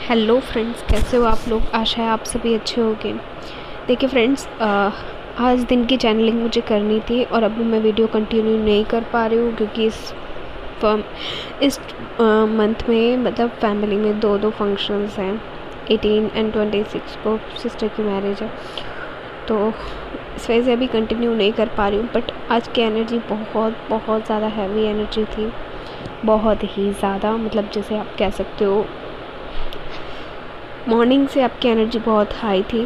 Hello friends, कैसे हो आप लोग। आशा है आप सभी अच्छे होंगे। देखिए फ्रेंड्स, आज दिन की चैनलिंग मुझे करनी थी और अभी मैं वीडियो कंटिन्यू नहीं कर पा रही हूँ क्योंकि इस मंथ में मतलब फैमिली में दो फंक्शंस हैं। 18 एंड 26 को सिस्टर की मैरिज है, तो इस वजह से अभी कंटिन्यू नहीं कर पा रही हूँ। बट आज की एनर्जी बहुत ज़्यादा हैवी एनर्जी थी, बहुत ही ज़्यादा। मतलब जैसे आप कह सकते हो मॉर्निंग से आपकी एनर्जी बहुत हाई थी।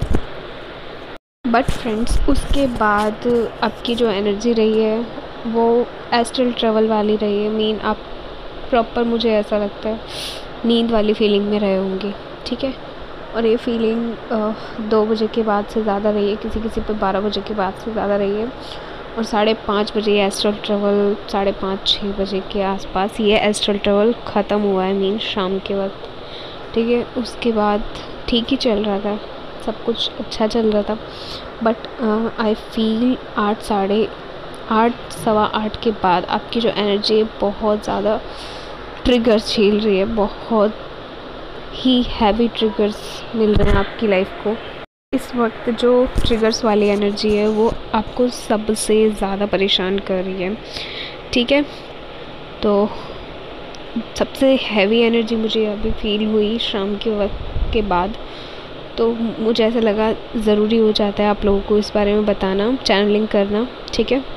बट फ्रेंड्स, उसके बाद आपकी जो एनर्जी रही है वो एस्ट्रल ट्रैवल वाली रही है। मीन आप प्रॉपर, मुझे ऐसा लगता है, नींद वाली फीलिंग में रहे होंगे, ठीक है। और ये फीलिंग 2 बजे के बाद से ज़्यादा रही है, किसी किसी पे 12 बजे के बाद से ज़्यादा रही है। और 5:30 बजे एस्ट्रल ट्रैवल, 5:30-6 बजे के आसपास ये एस्ट्रल ट्रैवल ख़त्म हुआ है, मीन शाम के वक्त, ठीक है। उसके बाद ठीक ही चल रहा था, सब कुछ अच्छा चल रहा था। बट आई फील 8, 8:15 के बाद आपकी जो एनर्जी है बहुत ज़्यादा ट्रिगर्स झेल रही है। बहुत ही हैवी ट्रिगर्स मिल रहे हैं आपकी लाइफ को इस वक्त। जो ट्रिगर्स वाली एनर्जी है वो आपको सबसे ज़्यादा परेशान कर रही है, ठीक है। तो सबसे हैवी एनर्जी मुझे अभी फील हुई शाम के वक्त के बाद, तो मुझे ऐसा लगा ज़रूरी हो जाता है आप लोगों को इस बारे में बताना, चैनलिंग करना, ठीक है।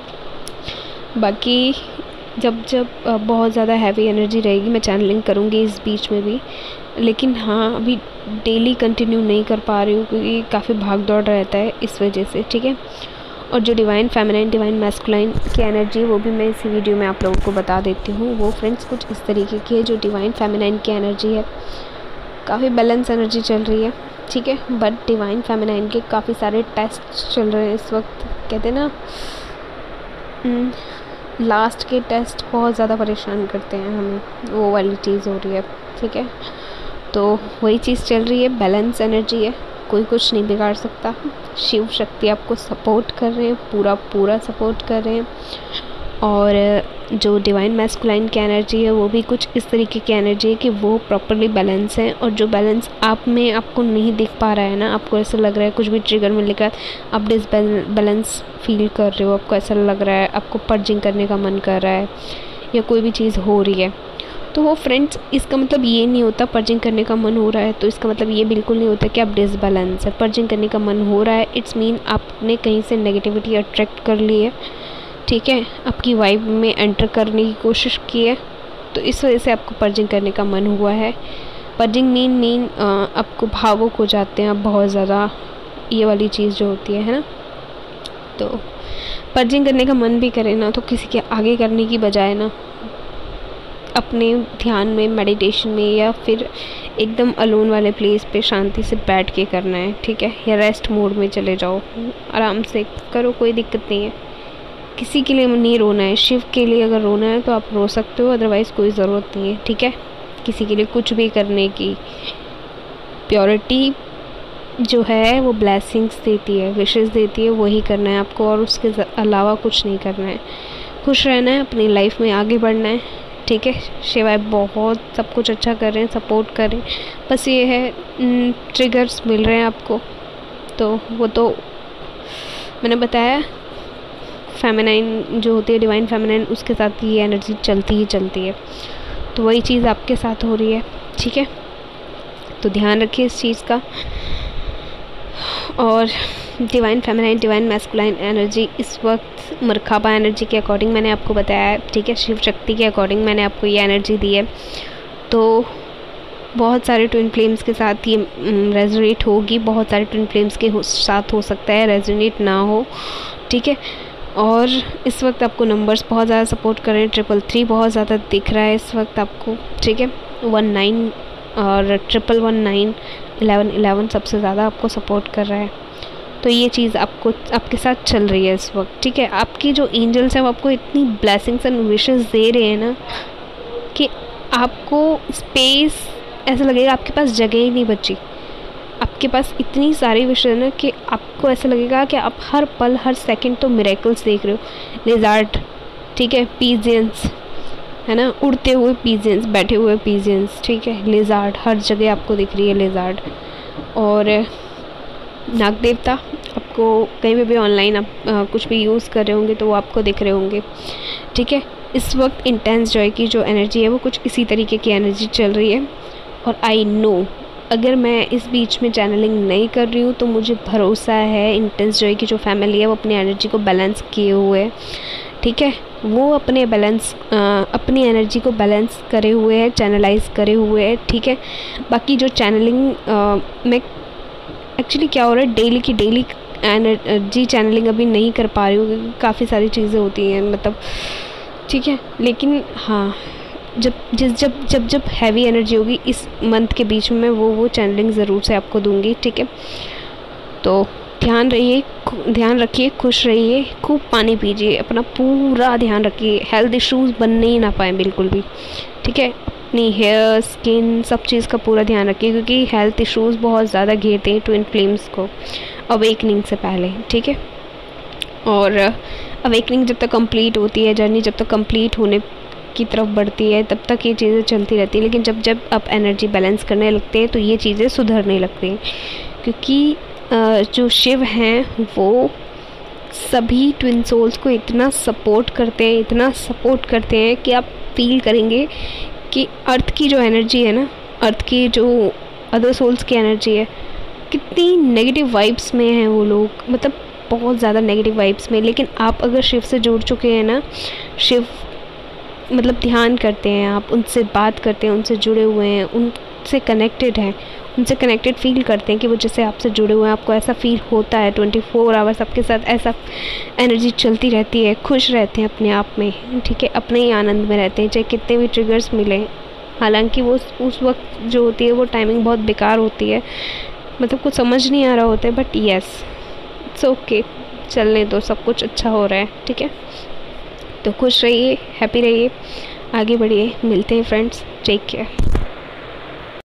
बाकी जब बहुत ज़्यादा हैवी एनर्जी रहेगी मैं चैनलिंग करूँगी इस बीच में भी, लेकिन हाँ अभी डेली कंटिन्यू नहीं कर पा रही हूँ क्योंकि काफ़ी भाग दौड़ रहता है इस वजह से, ठीक है। और जो डिवाइन फेमिनाइन, डिवाइन मैस्कुलाइन की एनर्जी वो भी मैं इसी वीडियो में आप लोगों को बता देती हूँ। वो फ्रेंड्स कुछ इस तरीके की है। जो डिवाइन फेमिनाइन की एनर्जी है काफ़ी बैलेंस एनर्जी चल रही है, ठीक है। बट डिवाइन फेमिनाइन के काफ़ी सारे टेस्ट चल रहे हैं इस वक्त। कहते हैं ना, लास्ट के टेस्ट बहुत ज़्यादा परेशान करते हैं हमें, वो वाली चीज़ हो रही है, ठीक है। तो वही चीज़ चल रही है, बैलेंस एनर्जी है, कोई कुछ नहीं बिगाड़ सकता। शिव शक्ति आपको सपोर्ट कर रहे हैं, पूरा सपोर्ट कर रहे हैं। और जो डिवाइन मैस्कुलाइन की एनर्जी है वो भी कुछ इस तरीके की एनर्जी है कि वो प्रॉपरली बैलेंस है। और जो बैलेंस आप में आपको नहीं दिख पा रहा है ना, आपको ऐसा लग रहा है कुछ भी ट्रिगर में लेकर आप डिसबैलेंस फील कर रहे हो, आपको ऐसा लग रहा है आपको पर्जिंग करने का मन कर रहा है या कोई भी चीज़ हो रही है, तो वो फ्रेंड्स इसका मतलब ये नहीं होता पर्जिंग करने का मन हो रहा है, तो इसका मतलब ये बिल्कुल नहीं होता कि आप डिसबैलेंस है। पर्जिंग करने का मन हो रहा है, इट्स मीन आपने कहीं से नेगेटिविटी अट्रैक्ट कर ली है, ठीक है, आपकी वाइब में एंटर करने की कोशिश की है, तो इस वजह से आपको पर्जिंग करने का मन हुआ है। पर्जिंग मीन आपको भावुक हो जाते हैं आप बहुत ज़्यादा, ये वाली चीज़ जो होती है ना। तो पर्जिंग करने का मन भी करे ना तो किसी के आगे करने की बजाय ना अपने ध्यान में, मेडिटेशन में, या फिर एकदम अलोन वाले प्लेस पे शांति से बैठ के करना है, ठीक है। या रेस्ट मोड में चले जाओ, आराम से करो, कोई दिक्कत नहीं है। किसी के लिए नहीं रोना है, शिव के लिए अगर रोना है तो आप रो सकते हो, अदरवाइज़ कोई ज़रूरत नहीं है, ठीक है। किसी के लिए कुछ भी करने की प्योरिटी जो है वो ब्लेसिंग्स देती है, विशेस देती है, वही करना है आपको और उसके अलावा कुछ नहीं करना है। खुश रहना है, अपनी लाइफ में आगे बढ़ना है, ठीक है। शिवाय बहुत सब कुछ अच्छा कर रहे हैं, सपोर्ट कर रहे हैं। बस ये है ट्रिगर्स मिल रहे हैं आपको, तो वो तो मैंने बताया। फेमिनाइन जो होती है, डिवाइन फेमिनाइन, उसके साथ ये एनर्जी चलती ही चलती है, तो वही चीज़ आपके साथ हो रही है, ठीक है। तो ध्यान रखिए इस चीज़ का। और divine feminine, divine masculine energy इस वक्त मरकाबा एनर्जी के अकॉर्डिंग मैंने आपको बताया है, ठीक है। शिव शक्ति के अकॉर्डिंग मैंने आपको ये एनर्जी दी है, तो बहुत सारे ट्विन फ्लेम्स के साथ ये रेजोनेट होगी, बहुत सारे ट्विन फ्लेम्स के साथ हो सकता है रेजोनेट ना हो, ठीक है। और इस वक्त आपको नंबर्स बहुत ज़्यादा सपोर्ट कर रहे हैं। 333 बहुत ज़्यादा दिख रहा है इस वक्त आपको, ठीक है। 19 और 119, 11 सबसे ज़्यादा आपको सपोर्ट कर रहा है। तो ये चीज़ आपको आपके साथ चल रही है इस वक्त, ठीक है। आपकी जो एंजल्स हैं वो आपको इतनी ब्लेसिंग्स एंड विशेस दे रहे हैं ना कि आपको स्पेस, ऐसा लगेगा आपके पास जगह ही नहीं बची। आपके पास इतनी सारी विशेस है ना कि आपको ऐसा लगेगा कि आप हर पल हर सेकंड तो मिरेकल्स देख रहे हो। लिजार्ड, ठीक है, पीजियंस, है ना, उड़ते हुए पीजेंस, बैठे हुए पीजेंस, ठीक है, लेज़ार्ड, हर जगह आपको दिख रही है लेज़ार्ड। और नाग देवता आपको कहीं पे भी ऑनलाइन आप कुछ भी यूज़ कर रहे होंगे तो वो आपको दिख रहे होंगे, ठीक है। इस वक्त इंटेंस जॉय की जो एनर्जी है वो कुछ इसी तरीके की एनर्जी चल रही है। और आई नो अगर मैं इस बीच में चैनलिंग नहीं कर रही हूँ तो मुझे भरोसा है इंटेंस जॉय की जो फैमिली है वो अपनी एनर्जी को बैलेंस किए हुए है, ठीक है। वो अपनी एनर्जी को बैलेंस करे हुए है, चैनलाइज करे हुए है, ठीक है। बाकी जो चैनलिंग में एक्चुअली क्या हो रहा है, डेली की डेली एनर्जी चैनलिंग अभी नहीं कर पा रही हूँ क्योंकि काफ़ी सारी चीज़ें होती हैं, मतलब, ठीक है। लेकिन हाँ, जब हैवी एनर्जी होगी इस मंथ के बीच में वो चैनलिंग ज़रूर से आपको दूंगी, ठीक है। तो ध्यान रखिए, खुश रहिए, खूब पानी पीजिए, अपना पूरा ध्यान रखिए, हेल्थ इश्यूज़ बनने ही ना पाए बिल्कुल भी, ठीक है। अपनी हेयर, स्किन, सब चीज़ का पूरा ध्यान रखिए क्योंकि हेल्थ इश्यूज़ बहुत ज़्यादा घेरते हैं ट्विन फ्लेम्स को अवेकनिंग से पहले, ठीक है। और अवेकनिंग जब तक कंप्लीट होती है, जर्नी जब तक कंप्लीट होने की तरफ बढ़ती है तब तक ये चीज़ें चलती रहती है। लेकिन जब आप एनर्जी बैलेंस करने लगते हैं तो ये चीज़ें सुधरने लगती हैं क्योंकि जो शिव हैं वो सभी ट्विन सोल्स को इतना सपोर्ट करते हैं कि आप फील करेंगे कि अर्थ की जो एनर्जी है ना, अर्थ की जो अदर सोल्स की एनर्जी है, कितनी नेगेटिव वाइब्स में हैं वो लोग, मतलब बहुत ज़्यादा नेगेटिव वाइब्स में। लेकिन आप अगर शिव से जुड़ चुके हैं ना, शिव मतलब ध्यान करते हैं आप, उनसे बात करते हैं, उनसे जुड़े हुए हैं, उनसे कनेक्टेड हैं, उनसे कनेक्टेड फील करते हैं कि वो जैसे आपसे जुड़े हुए हैं, आपको ऐसा फील होता है 24 आवर्स आपके साथ ऐसा एनर्जी चलती रहती है, खुश रहते हैं अपने आप में, ठीक है, अपने ही आनंद में रहते हैं चाहे कितने भी ट्रिगर्स मिलें। हालांकि वो उस वक्त जो होती है वो टाइमिंग बहुत बेकार होती है, मतलब कुछ समझ नहीं आ रहा होता है, बट येस इट्स ओके, चलने दो, सब कुछ अच्छा हो रहा है, ठीक है। तो खुश रहिए, हैप्पी रहिए, आगे बढ़िए, मिलते हैं फ्रेंड्स, टेक केयर।